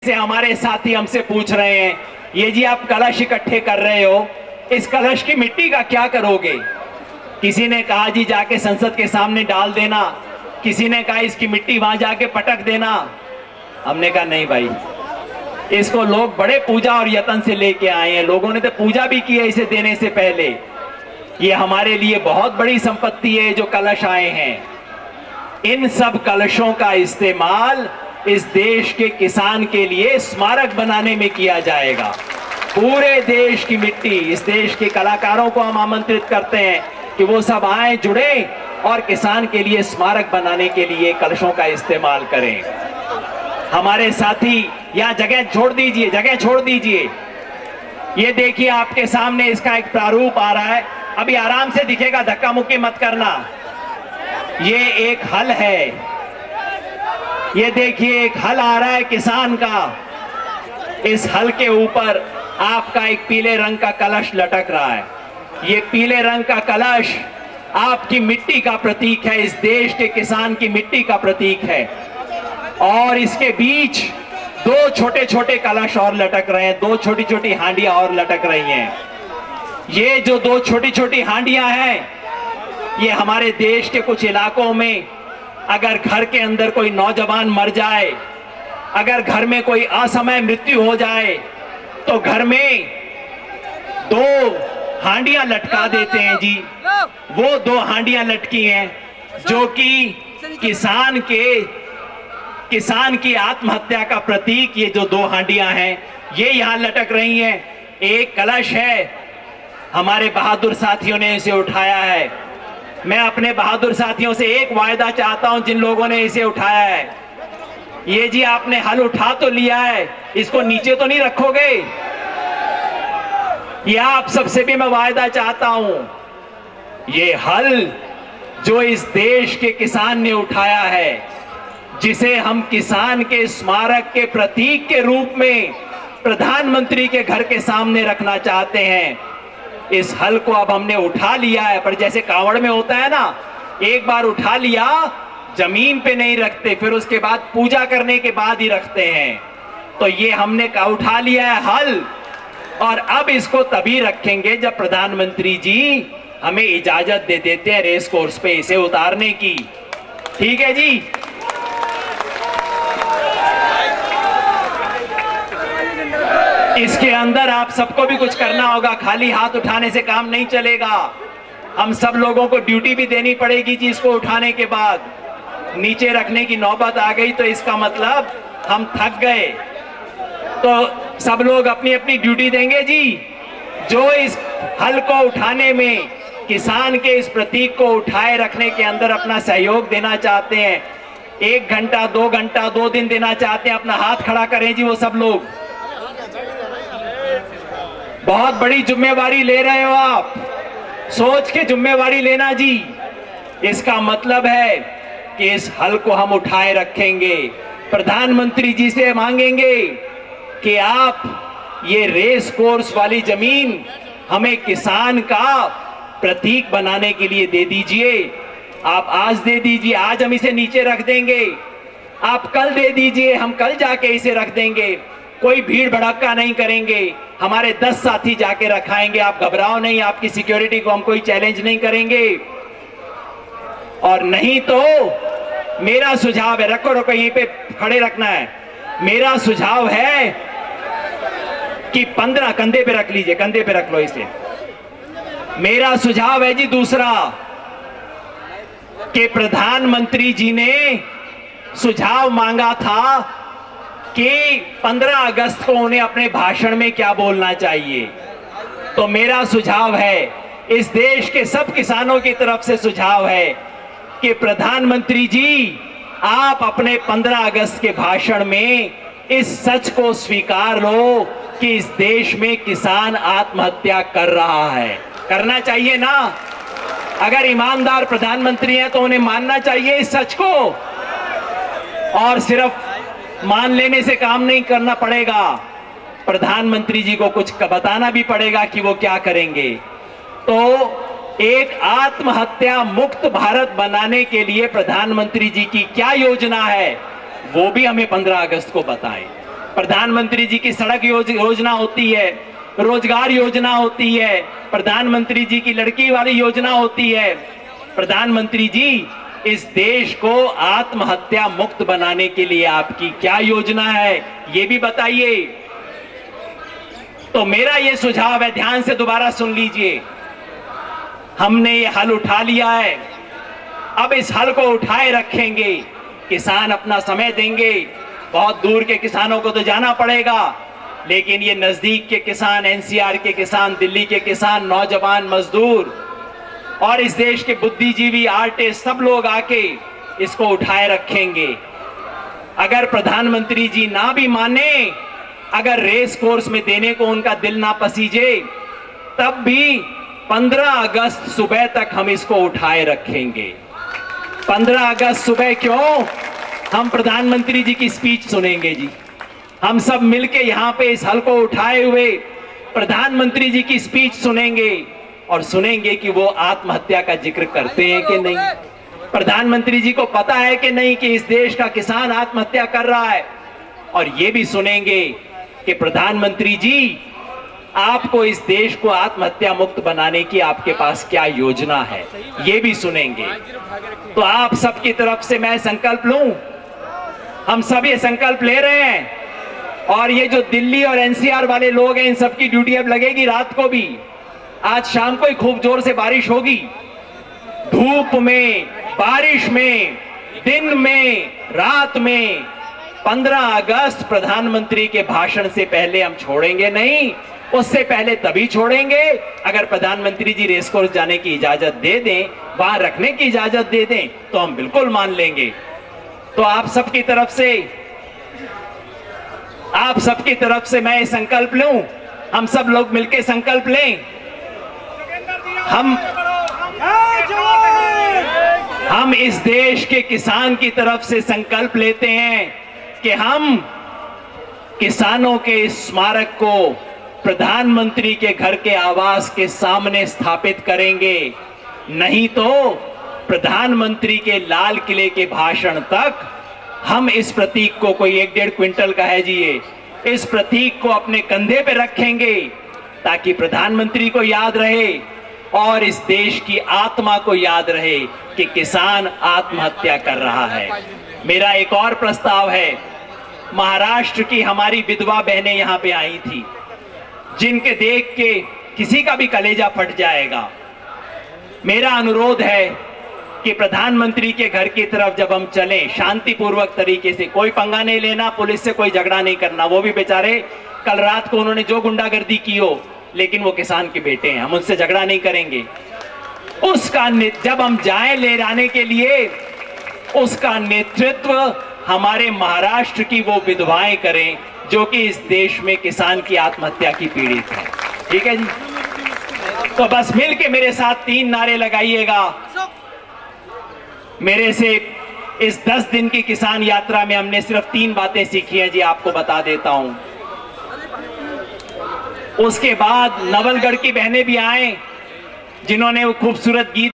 से हमारे साथी हमसे पूछ रहे हैं, ये जी आप कलश इकट्ठे कर रहे हो, इस कलश की मिट्टी का क्या करोगे? किसी ने कहा जी जाके संसद के सामने डाल देना, किसी ने कहा इसकी मिट्टी वहां जाके पटक देना। हमने कहा नहीं भाई, इसको लोग बड़े पूजा और यत्न से लेके आए हैं, लोगों ने तो पूजा भी की है इसे देने से पहले। ये हमारे लिए बहुत बड़ी संपत्ति है जो कलश आए हैं। इन सब कलशों का इस्तेमाल इस देश के किसान के लिए स्मारक बनाने में किया जाएगा। पूरे देश की मिट्टी, इस देश के कलाकारों को हम आमंत्रित करते हैं कि वो सब आए, जुड़े और किसान के लिए स्मारक बनाने के लिए कलशों का इस्तेमाल करें। हमारे साथी यहाँ जगह छोड़ दीजिए, जगह छोड़ दीजिए। ये देखिए आपके सामने इसका एक प्रारूप आ रहा है, अभी आराम से दिखेगा, धक्का मुक्की मत करना। ये एक हल है, ये देखिए एक हल आ रहा है किसान का। इस हल के ऊपर आपका एक पीले रंग का कलश लटक रहा है। ये पीले रंग का कलश आपकी मिट्टी का प्रतीक है, इस देश के किसान की मिट्टी का प्रतीक है। और इसके बीच दो छोटे छोटे कलश और लटक रहे हैं, दो छोटी छोटी हांडियां और लटक रही हैं। ये जो दो छोटी छोटी हांडियां हैं, ये हमारे देश के कुछ इलाकों में अगर घर के अंदर कोई नौजवान मर जाए, अगर घर में कोई असमय मृत्यु हो जाए, तो घर में दो हांडियां लटका देते हैं जी। वो दो हांडियां लटकी हैं जो कि किसान की आत्महत्या का प्रतीक। ये जो दो हांडियां हैं ये यहां लटक रही हैं। एक कलश है, हमारे बहादुर साथियों ने इसे उठाया है। मैं अपने बहादुर साथियों से एक वायदा चाहता हूं, जिन लोगों ने इसे उठाया है, ये जी आपने हल उठा तो लिया है, इसको नीचे तो नहीं रखोगे? ये आप सबसे भी मैं वायदा चाहता हूं, ये हल जो इस देश के किसान ने उठाया है, जिसे हम किसान के स्मारक के प्रतीक के रूप में प्रधानमंत्री के घर के सामने रखना चाहते हैं, इस हल को अब हमने उठा लिया है। पर जैसे कांवड़ में होता है ना, एक बार उठा लिया जमीन पे नहीं रखते, फिर उसके बाद पूजा करने के बाद ही रखते हैं। तो ये हमने उठा लिया है हल, और अब इसको तभी रखेंगे जब प्रधानमंत्री जी हमें इजाजत दे देते हैं रेस कोर्स पे इसे उतारने की। ठीक है जी? इसके अंदर आप सबको भी कुछ करना होगा, खाली हाथ उठाने से काम नहीं चलेगा। हम सब लोगों को ड्यूटी भी देनी पड़ेगी जी। इसको उठाने के बाद नीचे रखने की नौबत आ गई तो इसका मतलब हम थक गए, तो सब लोग अपनी अपनी ड्यूटी देंगे जी। जो इस हल को उठाने में, किसान के इस प्रतीक को उठाए रखने के अंदर अपना सहयोग देना चाहते हैं, 1 घंटा 2 घंटा 2 दिन देना चाहते हैं, अपना हाथ खड़ा करें जी वो सब लोग। बहुत बड़ी जिम्मेवारी ले रहे हो आप, सोच के जिम्मेवारी लेना जी। इसका मतलब है कि इस हल को हम उठाए रखेंगे, प्रधानमंत्री जी से मांगेंगे कि आप ये रेस कोर्स वाली जमीन हमें किसान का प्रतीक बनाने के लिए दे दीजिए। आप आज दे दीजिए, आज हम इसे नीचे रख देंगे। आप कल दे दीजिए, हम कल जाके इसे रख देंगे। कोई भीड़ भड़क्का नहीं करेंगे, हमारे 10 साथी जाके रखाएंगे। आप घबराओ नहीं, आपकी सिक्योरिटी को हम कोई चैलेंज नहीं करेंगे। और नहीं तो मेरा सुझाव है, रखो रखो यहीं पे खड़े रखना है। मेरा सुझाव है कि 15 कंधे पे रख लीजिए, कंधे पे रख लो इसे। मेरा सुझाव है जी दूसरा, कि प्रधानमंत्री जी ने सुझाव मांगा था कि 15 अगस्त को उन्हें अपने भाषण में क्या बोलना चाहिए। तो मेरा सुझाव है, इस देश के सब किसानों की तरफ से सुझाव है कि प्रधानमंत्री जी आप अपने 15 अगस्त के भाषण में इस सच को स्वीकार लो कि इस देश में किसान आत्महत्या कर रहा है। करना चाहिए ना? अगर ईमानदार प्रधानमंत्री हैं तो उन्हें मानना चाहिए इस सच को, और सिर्फ मान लेने से काम नहीं करना पड़ेगा, प्रधानमंत्री जी को कुछ बताना भी पड़ेगा कि वो क्या करेंगे। तो एक आत्महत्या मुक्त भारत बनाने के लिए प्रधानमंत्री जी की क्या योजना है वो भी हमें 15 अगस्त को बताएं। प्रधानमंत्री जी की सड़क योजना होती है, रोजगार योजना होती है, प्रधानमंत्री जी की लड़की वाली योजना होती है। प्रधानमंत्री जी, इस देश को आत्महत्या मुक्त बनाने के लिए आपकी क्या योजना है, ये भी बताइए। तो मेरा ये सुझाव है, ध्यान से दोबारा सुन लीजिए। हमने ये हल उठा लिया है, अब इस हल को उठाए रखेंगे। किसान अपना समय देंगे, बहुत दूर के किसानों को तो जाना पड़ेगा, लेकिन ये नजदीक के किसान, एनसीआर के किसान, दिल्ली के किसान, नौजवान, मजदूर और इस देश के बुद्धिजीवी, आर्टिस्ट, सब लोग आके इसको उठाए रखेंगे। अगर प्रधानमंत्री जी ना भी माने, अगर रेस कोर्स में देने को उनका दिल ना पसीजे, तब भी 15 अगस्त सुबह तक हम इसको उठाए रखेंगे। 15 अगस्त सुबह क्यों? हम प्रधानमंत्री जी की स्पीच सुनेंगे जी। हम सब मिलके यहां पे इस हल को उठाए हुए प्रधानमंत्री जी की स्पीच सुनेंगे और सुनेंगे कि वो आत्महत्या का जिक्र करते हैं कि नहीं, प्रधानमंत्री जी को पता है कि नहीं कि इस देश का किसान आत्महत्या कर रहा है। और ये भी सुनेंगे कि प्रधानमंत्री जी, आपको इस देश को आत्महत्या मुक्त बनाने की आपके पास क्या योजना है, ये भी सुनेंगे। तो आप सबकी तरफ से मैं संकल्प लूं, हम सब ये संकल्प ले रहे हैं। और ये जो दिल्ली और एनसीआर वाले लोग हैं, इन सबकी ड्यूटी अब लगेगी रात को भी। आज शाम को ही खूब जोर से बारिश होगी, धूप में, बारिश में, दिन में, रात में। 15 अगस्त प्रधानमंत्री के भाषण से पहले हम छोड़ेंगे नहीं, उससे पहले तभी छोड़ेंगे अगर प्रधानमंत्री जी रेस कोर्स जाने की इजाजत दे दें, वहां रखने की इजाजत दे दें, तो हम बिल्कुल मान लेंगे। तो आप सबकी तरफ से मैं संकल्प लूं, हम सब लोग मिलकर संकल्प लें। हम इस देश के किसान की तरफ से संकल्प लेते हैं कि हम किसानों के इस स्मारक को प्रधानमंत्री के घर के आवास के सामने स्थापित करेंगे। नहीं तो प्रधानमंत्री के लाल किले के भाषण तक हम इस प्रतीक को, कोई 1-1.5 क्विंटल का है जी ये, इस प्रतीक को अपने कंधे पे रखेंगे ताकि प्रधानमंत्री को याद रहे और इस देश की आत्मा को याद रहे कि किसान आत्महत्या कर रहा है। मेरा एक और प्रस्ताव है, महाराष्ट्र की हमारी विधवा बहनें यहां पे आई थी, जिनके देख के किसी का भी कलेजा फट जाएगा। मेरा अनुरोध है कि प्रधानमंत्री के घर की तरफ जब हम चलें, शांतिपूर्वक तरीके से, कोई पंगा नहीं लेना, पुलिस से कोई झगड़ा नहीं करना। वो भी बेचारे कल रात को उन्होंने जो गुंडागर्दी की हो, लेकिन वो किसान के बेटे हैं, हम उनसे झगड़ा नहीं करेंगे। उसका जब हम जाएं ले जाने के लिए, उसका नेतृत्व हमारे महाराष्ट्र की वो विधवाएं करें जो कि इस देश में किसान की आत्महत्या की पीड़ित है। ठीक है जी? तो बस मिलके मेरे साथ 3 नारे लगाइएगा। मेरे से इस 10 दिन की किसान यात्रा में हमने सिर्फ 3 बातें सीखी हैं जी, आपको बता देता हूं। उसके बाद नवलगढ़ की बहनें भी आए, जिन्होंने वो खूबसूरत गीत